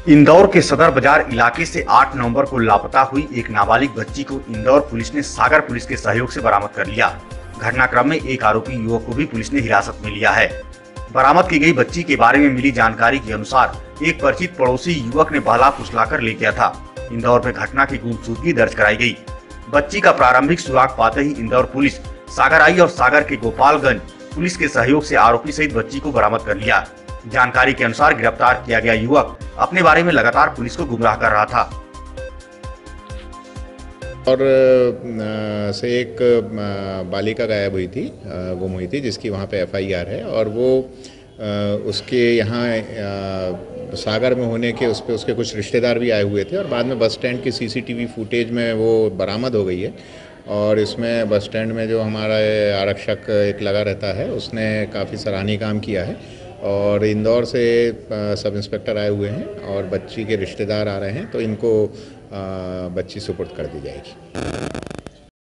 इंदौर के सदर बाजार इलाके से 8 नवंबर को लापता हुई एक नाबालिग बच्ची को इंदौर पुलिस ने सागर पुलिस के सहयोग से बरामद कर लिया। घटनाक्रम में एक आरोपी युवक को भी पुलिस ने हिरासत में लिया है। बरामद की गई बच्ची के बारे में मिली जानकारी के अनुसार एक परिचित पड़ोसी युवक ने बहला फुसलाकर ले गया था। इंदौर में घटना की गुमशुदगी दर्ज कराई गई। बच्ची का प्रारंभिक सुराग पाते ही इंदौर पुलिस सागर आई और सागर के गोपालगंज पुलिस के सहयोग से आरोपी सहित बच्ची को बरामद कर लिया। जानकारी के अनुसार गिरफ्तार किया गया युवक अपने बारे में लगातार पुलिस को गुमराह कर रहा था। और से एक बालिका गायब हुई थी, गुम हुई थी, जिसकी वहाँ पे एफआईआर है और वो उसके यहाँ सागर में होने के उस पे उसके कुछ रिश्तेदार भी आए हुए थे और बाद में बस स्टैंड की सीसीटीवी फुटेज में वो बरामद हो गई है। और इसमें बस स्टैंड में जो हमारा आरक्षक एक लगा रहता है उसने काफ़ी सराहनीय काम किया है। और इंदौर से सब इंस्पेक्टर आए हुए हैं और बच्ची के रिश्तेदार आ रहे हैं, तो इनको बच्ची सुपुर्द कर दी जाएगी।